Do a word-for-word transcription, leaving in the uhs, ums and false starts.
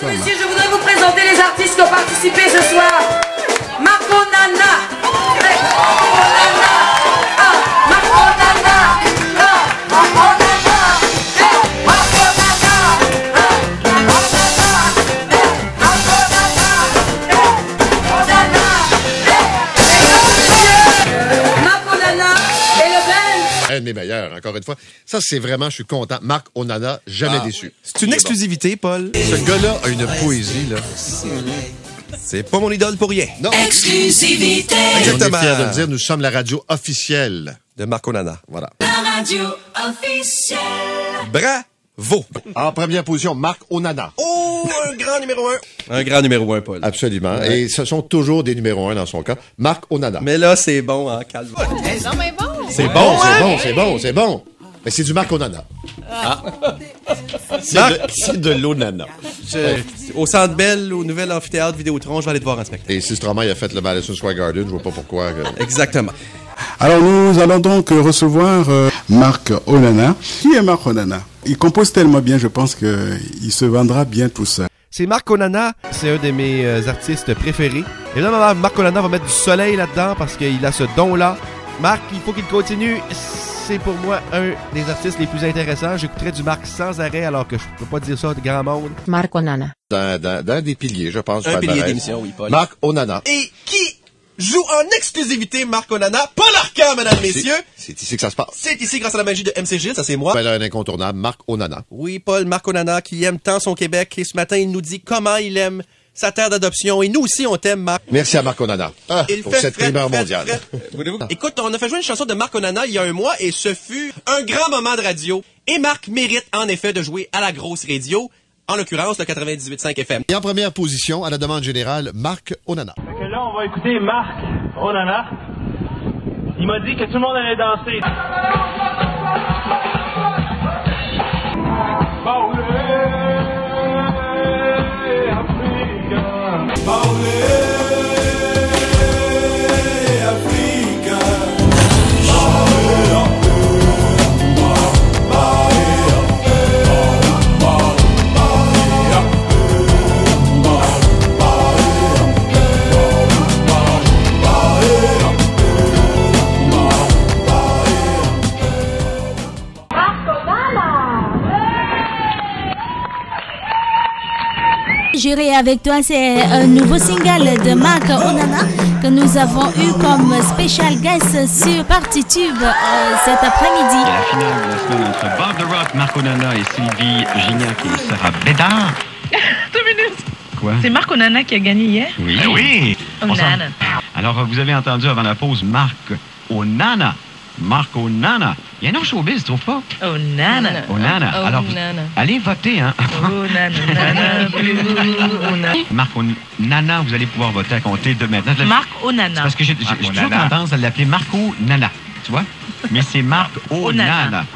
Mesdames et messieurs, je voudrais vous présenter les artistes qui ont participé ce soir. Marco Nana. Marco Nana. Ah, Marco Nana. Ah, Marco Nana. Eh, Marco Nana. Ah, Marco Nana. Eh, Marco Nana. Eh, Marco Nana. Eh, mesdames et messieurs, Marco Nana et le band. Un des meilleurs, encore une fois. Ça, c'est vraiment, je suis content. Marc Onana, jamais Ah, déçu. C'est une exclusivité, Paul. Ce gars-là a une poésie, là. C'est pas mon idole pour rien. Non. Exclusivité. Et on est Exactement. fiers de le dire, nous sommes la radio officielle. De Marco Nana. Voilà. La radio officielle. Bravo. En première position, Marc Onana. Oh, un grand numéro un. Un grand numéro un, Paul. Absolument. Ouais. Et ce sont toujours des numéros un dans son cas. Marc Onana. Mais là, c'est bon, hein, calme. Non, mais bon. C'est bon, c'est bon, c'est bon, c'est bon. Mais c'est du Marc Onana. C'est de, C'est de l'Onana. je- au Centre Bell, au nouvel amphithéâtre Vidéotron, je vais aller te voir en spectacle. Et si Stromae a fait le Madison Square Garden, je vois pas pourquoi. que- Exactement. Alors nous allons donc recevoir euh, Marc Onana. Qui est Marc Onana? Il compose tellement bien, je pense qu'il se vendra bien tout ça. C'est Marc Onana, c'est un de mes euh, artistes préférés. Et là, Marc Onana va mettre du soleil là-dedans parce qu'il a ce don-là. Marc, il faut qu'il continue. C'est pour moi un des artistes les plus intéressants. J'écouterai du Marc sans arrêt alors que je peux pas dire ça de grand monde. Marc Onana. Dans, dans, dans des piliers, je pense. du Un pilier palmarès. d'émission, oui, Paul. Marc Onana. Et qui joue en exclusivité Marc Onana? Paul Arcand, mesdames, messieurs. C'est c'est ici que ça se passe. C'est ici grâce à la magie de M C G, ça c'est moi. Ben là, un incontournable, Marc Onana. Oui, Paul, Marc Onana, qui aime tant son Québec. Et ce matin, il nous dit comment il aime sa terre d'adoption. Et nous aussi, on t'aime, Marc. Merci à Marc Onana. Ah, Il pour fait cette fret, primeur fret, mondiale. fret. Voulez-vous- Écoute, on a fait jouer une chanson de Marc Onana il y a un mois et ce fut un grand moment de radio. Et Marc mérite en effet de jouer à la grosse radio, en l'occurrence le quatre-vingt-dix-huit virgule cinq F M. Et en première position, à la demande générale, Marc Onana. Fait que là, on va écouter Marc Onana. Il m'a dit que tout le monde allait danser. J'irai avec toi, c'est un nouveau single de Marc Onana que nous avons eu comme special guest sur Partitube euh, cet après-midi. La finale de la semaine entre Bob The Rock, Marc Onana et Sylvie Gignac et Sarah Bédard. Deux minutes. Quoi? C'est Marc Onana qui a gagné hier. Oui. Ben oui! On s'en- Onana. Alors, vous avez entendu avant la pause Marc Onana. Marc Onana. Il y a un autre showbiz, tu trouves pas? Onana. Onana. Alors, vous- Onana. allez voter, hein? Onana. Onana. Onana. Marc Onana, vous allez pouvoir voter à compter de maintenant. Marc C'est Onana. parce que j'ai j'ai- j'ai toujours Onana. tendance à l'appeler Marco Nana, tu vois? Mais c'est Marc Onana.